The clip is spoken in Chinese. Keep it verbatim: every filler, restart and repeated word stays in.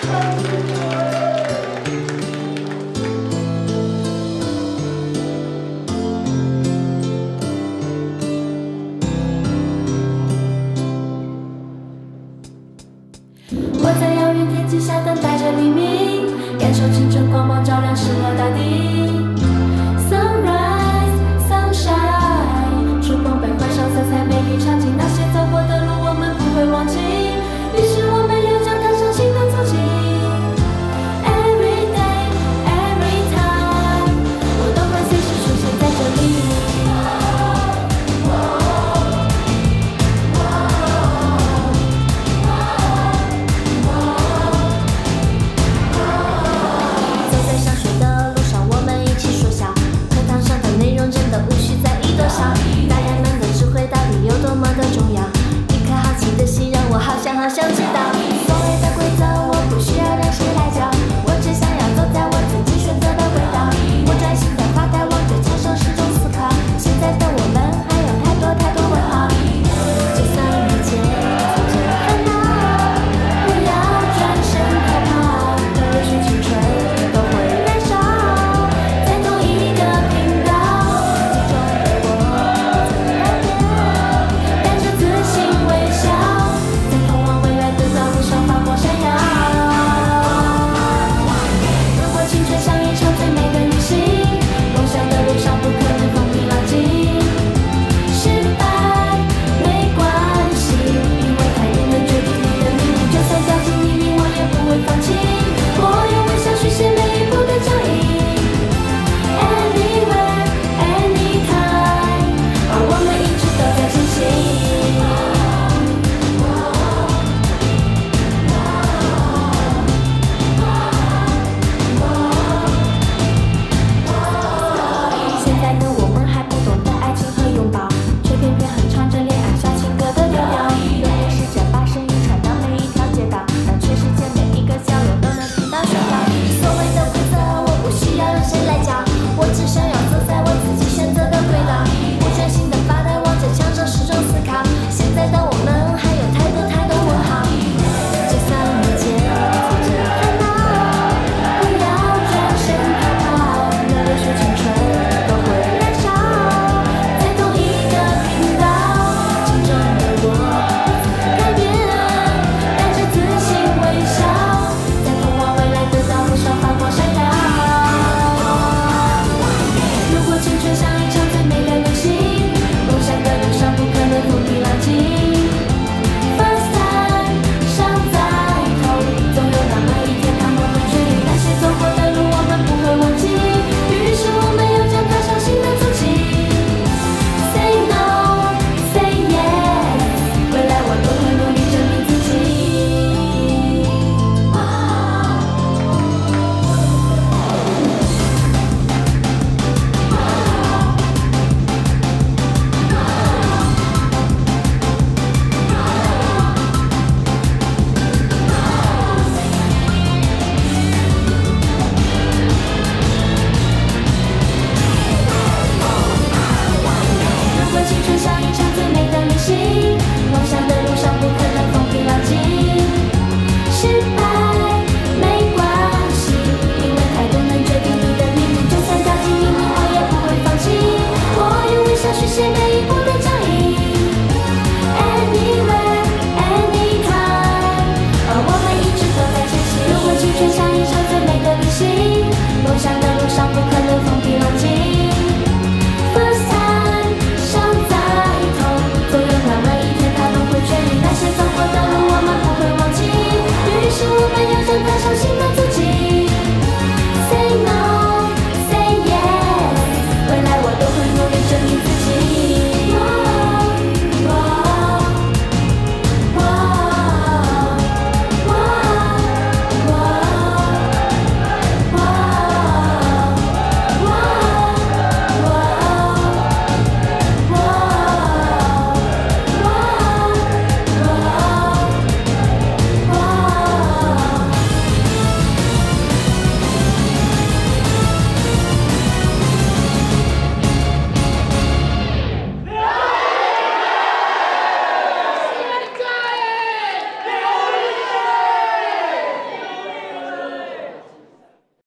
我在遥远天际下等待着黎明，感受青春光芒照亮失落大地。Sunrise, sunshine， 触碰被换上色彩美丽场景，那些走过的路我们不会忘记，于是我们又将踏上新的足迹。Every day, every time， 我都会随时出现在这里。 好想好想知道，所谓的规则我不需要让谁来教，我只想要走在我自己选择的轨道。我专心的发呆，望着墙上时钟思考，现在的我们还有太多太多问号。就算遇见挫折烦恼，不要转身逃跑，热血青春都会燃烧，在同一个频道，其中的我不曾改变，带着自信微笑。 青春像一场最美的旅行，梦想的路上不可能风平浪静。失败没关系，因为太多人决定你的命运，就算掉进泥泞，我也不会放弃。我用微笑续写每一步的脚印。Anywhere, anytime， 而我们一直都在前行。 谢谢。